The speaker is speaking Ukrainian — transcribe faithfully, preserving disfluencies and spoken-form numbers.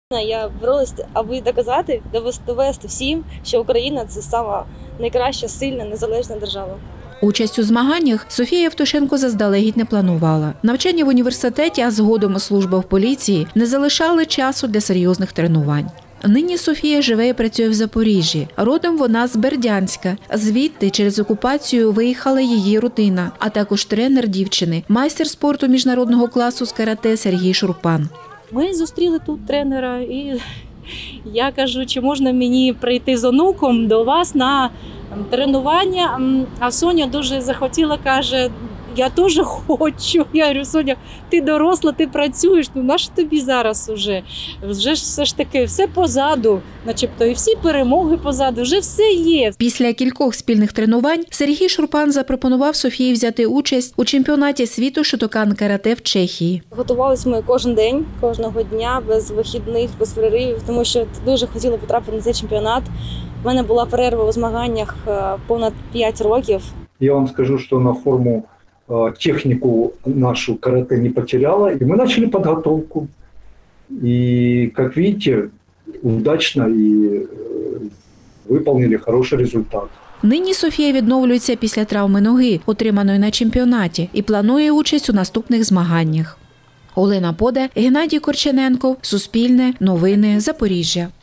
Я боролася, аби доказати, довести всім, що Україна – це сама найкраща, сильна, незалежна держава. Участь у змаганнях Софія Євтушенко заздалегідь не планувала. Навчання в університеті, а згодом служба в поліції не залишали часу для серйозних тренувань. Нині Софія живе і працює в Запоріжжі. Родом вона з Бердянська. Звідти через окупацію виїхала її родина, а також тренер дівчини, майстер спорту міжнародного класу з карате Сергій Шурпан. Ми зустріли тут тренера і я кажу, чи можна мені прийти з онуком до вас на тренування. А Соня дуже захотіла, каже, я теж хочу. Я говорю, Соня, ти доросла, ти працюєш, ну наш тобі зараз уже? Вже ж все ж таки все позаду, начебто і всі перемоги позаду, вже все є. Після кількох спільних тренувань Сергій Шурпан запропонував Софії взяти участь у чемпіонаті світу Шотокан карате в Чехії. Готувалися ми кожен день, кожного дня, без вихідних, без переривів, тому що дуже хотіла потрапити на цей чемпіонат. У мене була перерва у змаганнях понад п'ять років. Я вам скажу, що на форму технику нашу карате не потеряла, и мы начали подготовку. И, как видите, удачно и выполнили хороший результат. Нині Софія відновлюється після травми ноги, отриманої на чемпіонаті, і планує участь у наступних змаганнях. Олена Поде, Геннадій Корчененков, Суспільне, Новини, Запоріжжя.